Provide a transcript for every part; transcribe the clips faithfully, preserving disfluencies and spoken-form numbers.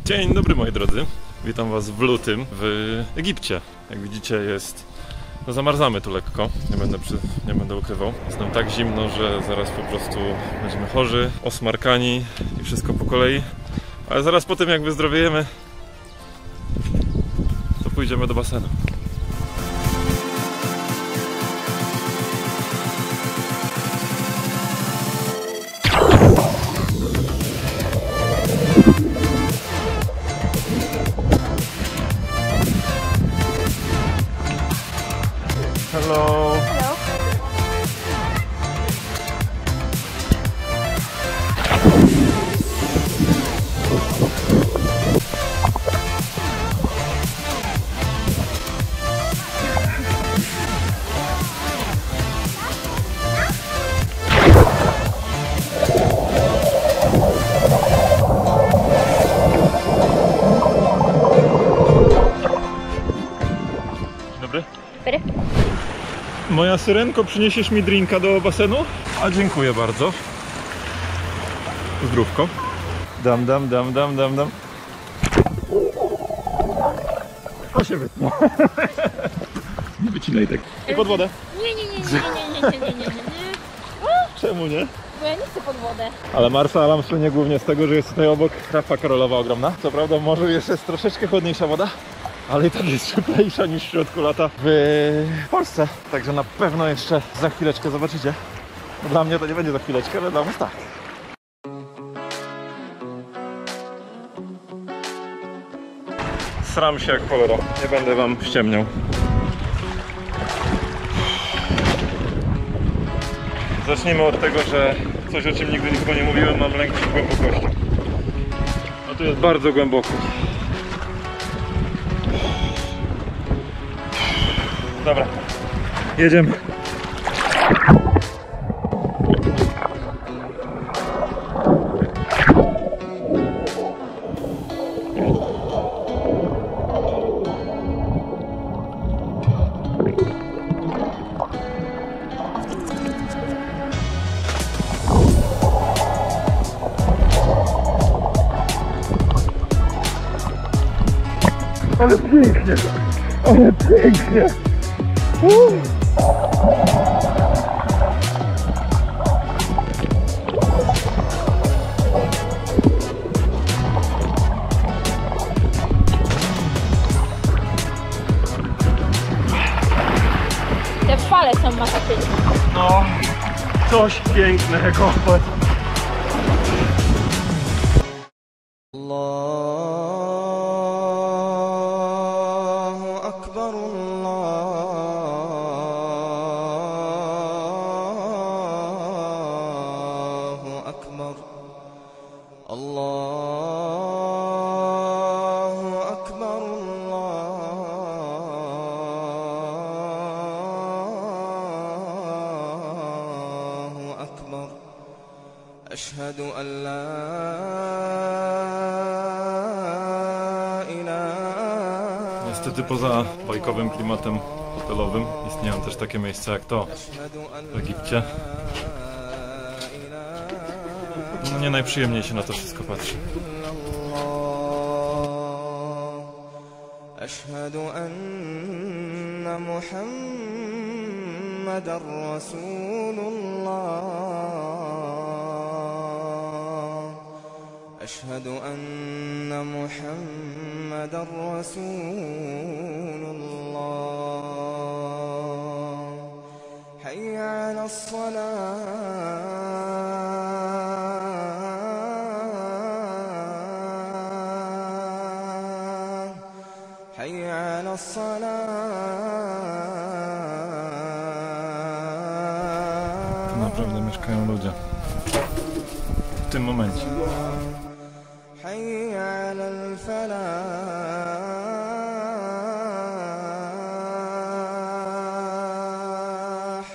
Dzień dobry moi drodzy, witam was w lutym w Egipcie. Jak widzicie jest, no zamarzamy tu lekko, nie będę, przy, nie będę ukrywał. Jest nam tak zimno, że zaraz po prostu będziemy chorzy, osmarkani i wszystko po kolei. Ale zaraz po tym jak wyzdrowiejemy, to pójdziemy do basenu. Hello. Hello. Dzień dobry. Dobry. Moja syrenko, przyniesiesz mi drinka do basenu? A dziękuję bardzo. Zdrówko. Dam, dam, dam, dam, dam, dam. To się wytnie. Nie wycinaj tak. I pod wodę. Nie, nie, nie, nie, nie, nie, nie, nie, nie, nie, nie. Czemu nie? Bo ja nie chcę pod wodę. Ale Marsa Alam słynie głównie z tego, że jest tutaj obok trafa koralowa ogromna. Co prawda w morzu jeszcze jest troszeczkę chłodniejsza woda, ale i tak jest cieplejsza niż w środku lata w Polsce. Także na pewno jeszcze za chwileczkę zobaczycie. No dla mnie to nie będzie za chwileczkę, ale dla was tak. Sram się jak cholera. Nie będę wam ściemniał. Zacznijmy od tego, że coś, o czym nigdy nikogo nie mówiłem, mam lęk przed głębokością. No tu jest bardzo głęboko. Dobra, jedziemy. Ale pięknie, ale pięknie. Uh. Te fale są masakryczne. No, coś pięknego. أشهد أن لا إله. Niestety poza bajkowym klimatem hotelowym istnieją też takie miejsca jak to w Egipcie. No nie najprzyjemniej się na to wszystko patrzy. أشهد أن محمدًا رسول الله. أشهد أن محمدًا رسول الله. حي على الصلاة. حي على الصلاة. Tu naprawdę mieszkają ludzie. W tym momencie. حي على الفلاح.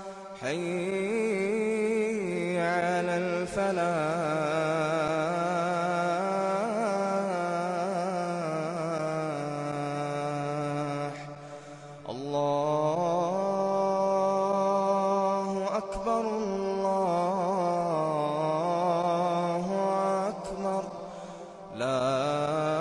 حي على الفلاح. الله أكبر الله أكبر. لا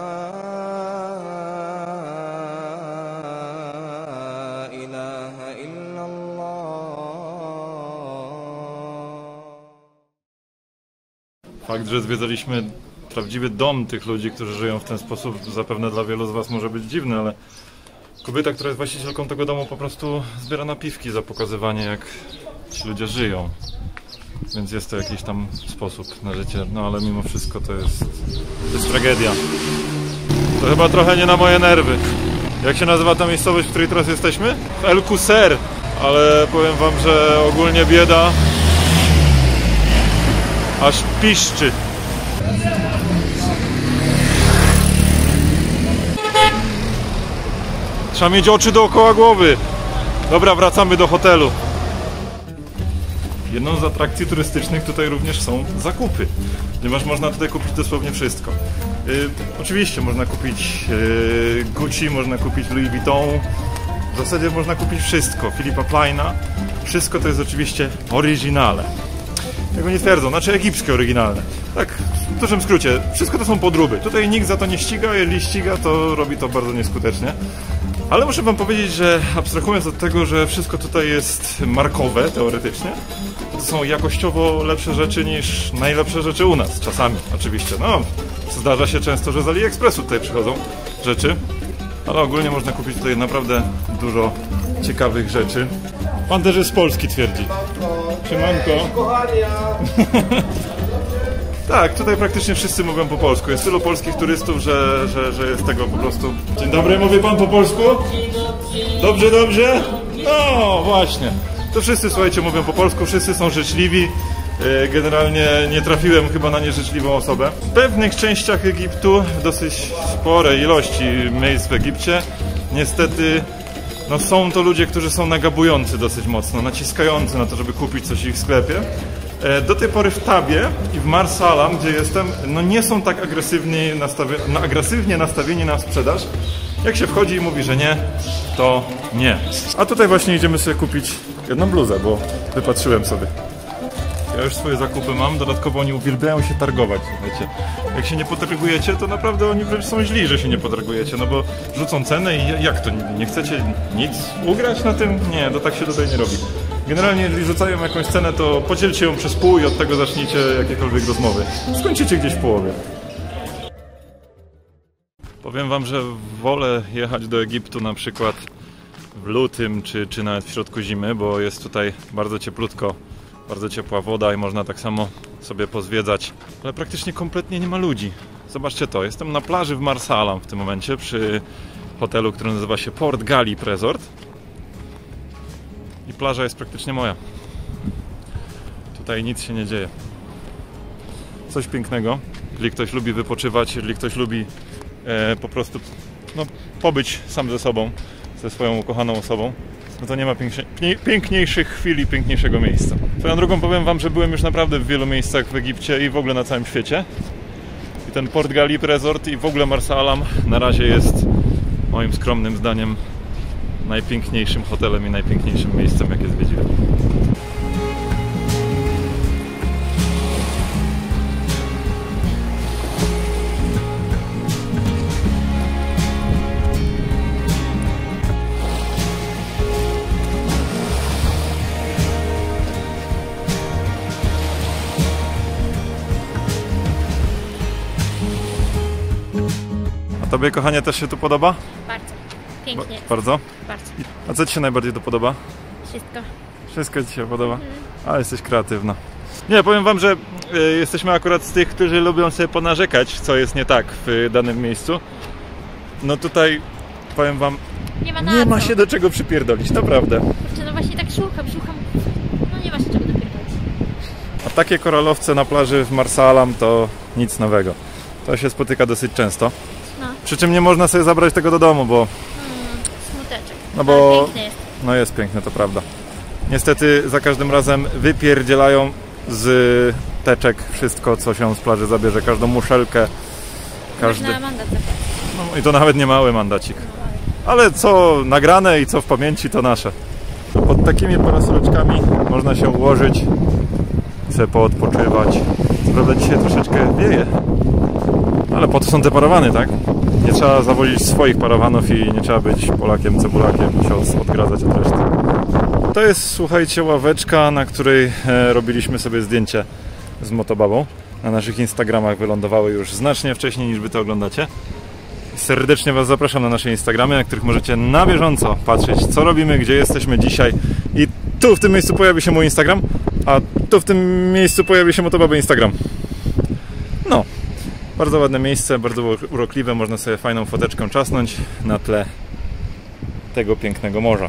Fakt, że zwiedzaliśmy prawdziwy dom tych ludzi, którzy żyją w ten sposób, zapewne dla wielu z was może być dziwny, ale kobieta, która jest właścicielką tego domu, po prostu zbiera napiwki za pokazywanie, jak ci ludzie żyją. Więc jest to jakiś tam sposób na życie, no ale mimo wszystko to jest, to jest tragedia. To chyba trochę nie na moje nerwy. Jak się nazywa ta miejscowość, w której teraz jesteśmy? El Quser. Ale powiem wam, że ogólnie bieda aż piszczy. Trzeba mieć oczy dookoła głowy. Dobra, wracamy do hotelu. Jedną z atrakcji turystycznych tutaj również są zakupy, ponieważ można tutaj kupić dosłownie wszystko. Yy, oczywiście można kupić yy, Gucci, można kupić Louis Vuitton, w zasadzie można kupić wszystko, Philippa Pleina. Wszystko to jest oczywiście oryginale. Tego nie twierdzą, znaczy egipskie oryginalne. Tak, w dużym skrócie, wszystko to są podróby. Tutaj nikt za to nie ściga, jeżeli ściga, to robi to bardzo nieskutecznie. Ale muszę wam powiedzieć, że abstrahując od tego, że wszystko tutaj jest markowe, teoretycznie, to są jakościowo lepsze rzeczy niż najlepsze rzeczy u nas, czasami oczywiście. No, zdarza się często, że z AliExpressu tutaj przychodzą rzeczy, ale ogólnie można kupić tutaj naprawdę dużo ciekawych rzeczy. Pan też jest z Polski, twierdzi. Siemanko. Tak, tutaj praktycznie wszyscy mówią po polsku. Jest tylu polskich turystów, że, że, że jest tego po prostu... Dzień dobry, mówi pan po polsku? Dobrze, dobrze? No, właśnie. To wszyscy, słuchajcie, mówią po polsku, wszyscy są życzliwi. Generalnie nie trafiłem chyba na nieżyczliwą osobę. W pewnych częściach Egiptu, w dosyć sporej ilości miejsc w Egipcie, niestety no, są to ludzie, którzy są nagabujący dosyć mocno, naciskający na to, żeby kupić coś w ich sklepie. Do tej pory w Tabie i w Marsalam, gdzie jestem, no nie są tak agresywnie, nastawi no, agresywnie nastawieni na sprzedaż. Jak się wchodzi i mówi, że nie, to nie. A tutaj właśnie idziemy sobie kupić jedną bluzę, bo wypatrzyłem sobie. Ja już swoje zakupy mam, dodatkowo oni uwielbiają się targować, słuchajcie. Jak się nie potargujecie, to naprawdę oni wręcz są źli, że się nie potargujecie, no bo rzucą cenę i jak to, nie chcecie nic ugrać na tym? Nie, to tak się tutaj nie robi. Generalnie, jeżeli rzucają jakąś cenę, to podzielcie ją przez pół i od tego zacznijcie jakiekolwiek rozmowy. Skończycie gdzieś w połowie. Powiem wam, że wolę jechać do Egiptu na przykład w lutym, czy, czy nawet w środku zimy, bo jest tutaj bardzo cieplutko, bardzo ciepła woda i można tak samo sobie pozwiedzać. Ale praktycznie kompletnie nie ma ludzi. Zobaczcie to, jestem na plaży w Marsalam w tym momencie, przy hotelu, który nazywa się Port Galip Resort. I plaża jest praktycznie moja. Tutaj nic się nie dzieje. Coś pięknego. Jeżeli ktoś lubi wypoczywać, jeżeli ktoś lubi e, po prostu no, pobyć sam ze sobą, ze swoją ukochaną osobą, no to nie ma piękniejszych chwil i piękniejszego miejsca. Swoją drogą powiem wam, że byłem już naprawdę w wielu miejscach w Egipcie i w ogóle na całym świecie. I ten Port Galip Resort i w ogóle Marsalam na razie jest moim skromnym zdaniem najpiękniejszym hotelem i najpiękniejszym miejscem, jakie zwiedziłem. A tobie, kochanie, też się tu podoba? Bardzo. Pięknie. Ba bardzo? Bardzo. A co ci się najbardziej tu podoba? Wszystko. Wszystko ci się podoba? Ale jesteś kreatywna. Nie, powiem wam, że y, jesteśmy akurat z tych, którzy lubią sobie ponarzekać, co jest nie tak w danym miejscu. No tutaj, powiem wam, Nie ma na nie co. ma się do czego przypierdolić, naprawdę. Kurczę, no właśnie tak szukam, szukam. No nie ma się czego dopierdolić. A takie koralowce na plaży w Marsalam to nic nowego. To się spotyka dosyć często. No. Przy czym nie można sobie zabrać tego do domu, bo... Hmm, smuteczek. No bo... Ale piękny jest. No jest piękne, to prawda. Niestety za każdym razem wypierdzielają z teczek wszystko, co się z plaży zabierze. Każdą muszelkę, każdy... Można mandat zapłacić. No i to nawet nie mały mandacik. Ale co nagrane i co w pamięci, to nasze. Pod takimi parasoleczkami można się ułożyć i sobie poodpoczywać. Co prawda dzisiaj troszeczkę wieje, ale po to są te parawany, tak? Nie trzeba zawozić swoich parawanów i nie trzeba być Polakiem, cebulakiem, się odgradzać od reszty. To jest, słuchajcie, ławeczka, na której e, robiliśmy sobie zdjęcie z motobabą. na naszych Instagramach wylądowały już znacznie wcześniej niż wy to oglądacie. Serdecznie was zapraszam na nasze Instagramy, na których możecie na bieżąco patrzeć, co robimy, gdzie jesteśmy dzisiaj. I tu w tym miejscu pojawi się mój Instagram, a tu w tym miejscu pojawi się Motobaby Instagram. No, bardzo ładne miejsce, bardzo urokliwe, można sobie fajną foteczkę czasnąć na tle tego pięknego morza.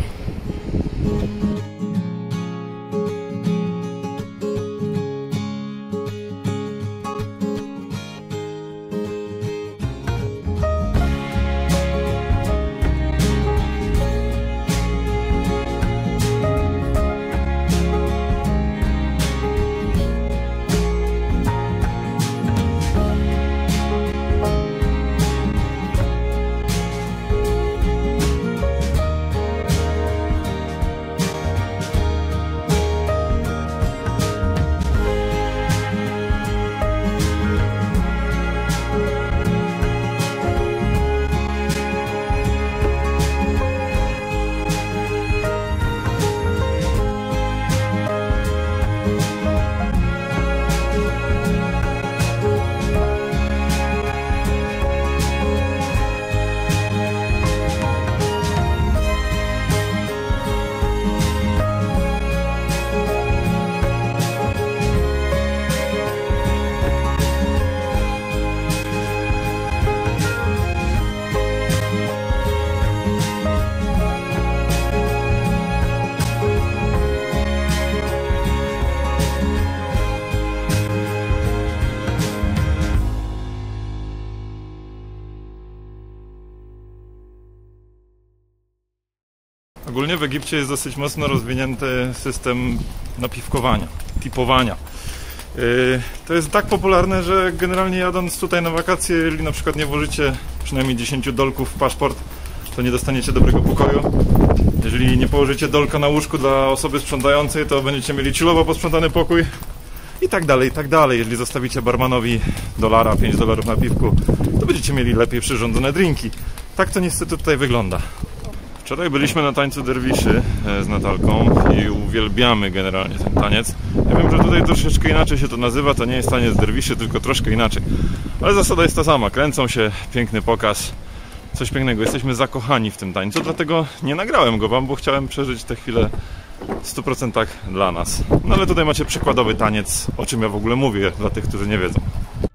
Ogólnie w Egipcie jest dosyć mocno rozwinięty system napiwkowania, tipowania. Yy, to jest tak popularne, że generalnie jadąc tutaj na wakacje, jeżeli na przykład nie włożycie przynajmniej dziesięć dolków w paszport, to nie dostaniecie dobrego pokoju. Jeżeli nie położycie dolka na łóżku dla osoby sprzątającej, to będziecie mieli chillowo posprzątany pokój. I tak dalej, i tak dalej. Jeżeli zostawicie barmanowi dolara, pięć dolarów na piwku, to będziecie mieli lepiej przyrządzone drinki. Tak to niestety tutaj wygląda. Wczoraj byliśmy na tańcu derwiszy z Natalką i uwielbiamy generalnie ten taniec. Ja wiem, że tutaj troszeczkę inaczej się to nazywa, to nie jest taniec derwiszy, tylko troszkę inaczej. Ale zasada jest ta sama, kręcą się, piękny pokaz, coś pięknego. Jesteśmy zakochani w tym tańcu, dlatego nie nagrałem go wam, bo chciałem przeżyć tę chwilę w stu procentach dla nas. No ale tutaj macie przykładowy taniec, o czym ja w ogóle mówię, dla tych, którzy nie wiedzą.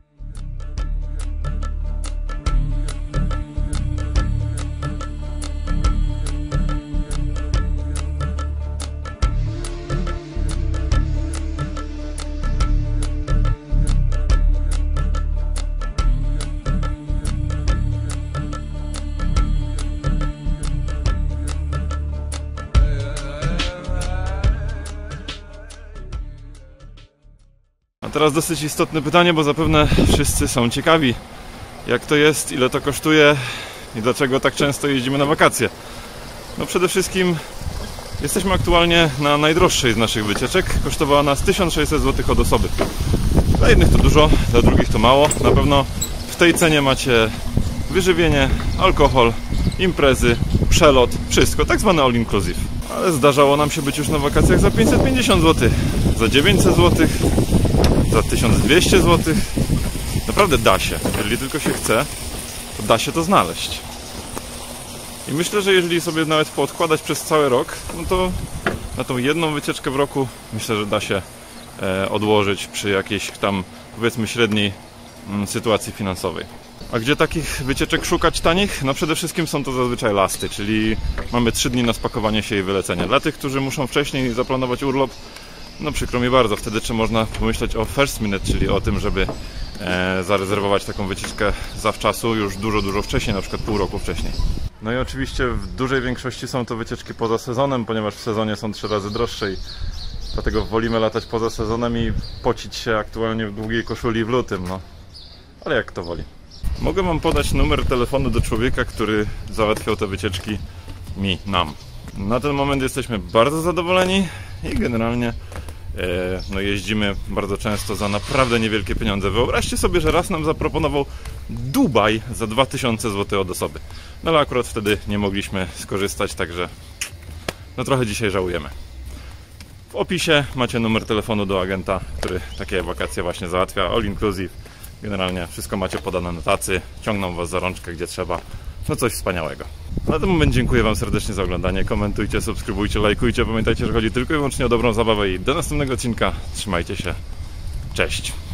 A teraz dosyć istotne pytanie, bo zapewne wszyscy są ciekawi, jak to jest, ile to kosztuje i dlaczego tak często jeździmy na wakacje. No przede wszystkim jesteśmy aktualnie na najdroższej z naszych wycieczek. Kosztowała nas tysiąc sześćset złotych od osoby. Dla jednych to dużo, dla drugich to mało. Na pewno w tej cenie macie wyżywienie, alkohol, imprezy, przelot, wszystko, tak zwane all inclusive. Ale zdarzało nam się być już na wakacjach za pięćset pięćdziesiąt złotych, za dziewięćset złotych, za tysiąc dwieście złotych. Naprawdę da się, jeżeli tylko się chce, to da się to znaleźć. I myślę, że jeżeli sobie nawet poodkładać przez cały rok, no to na tą jedną wycieczkę w roku myślę, że da się e, odłożyć przy jakiejś tam, powiedzmy, średniej mm, sytuacji finansowej. A gdzie takich wycieczek szukać tanich? No przede wszystkim są to zazwyczaj lasty, czyli mamy trzy dni na spakowanie się i wylecenie. Dla tych, którzy muszą wcześniej zaplanować urlop, no przykro mi bardzo, wtedy czy można pomyśleć o first minute, czyli o tym, żeby e, zarezerwować taką wycieczkę zawczasu już dużo, dużo wcześniej, na przykład pół roku wcześniej. No i oczywiście w dużej większości są to wycieczki poza sezonem, ponieważ w sezonie są trzy razy droższe i dlatego wolimy latać poza sezonem i pocić się aktualnie w długiej koszuli w lutym, no. Ale jak kto woli. Mogę wam podać numer telefonu do człowieka, który załatwiał te wycieczki mi, nam. Na ten moment jesteśmy bardzo zadowoleni i generalnie e, no jeździmy bardzo często za naprawdę niewielkie pieniądze. Wyobraźcie sobie, że raz nam zaproponował Dubaj za dwa tysiące złotych od osoby. No ale akurat wtedy nie mogliśmy skorzystać, także no trochę dzisiaj żałujemy. W opisie macie numer telefonu do agenta, który takie wakacje właśnie załatwia, all inclusive. Generalnie wszystko macie podane na tacy, ciągną was za rączkę gdzie trzeba. No coś wspaniałego. Na ten moment dziękuję wam serdecznie za oglądanie. Komentujcie, subskrybujcie, lajkujcie. Pamiętajcie, że chodzi tylko i wyłącznie o dobrą zabawę i do następnego odcinka. Trzymajcie się. Cześć.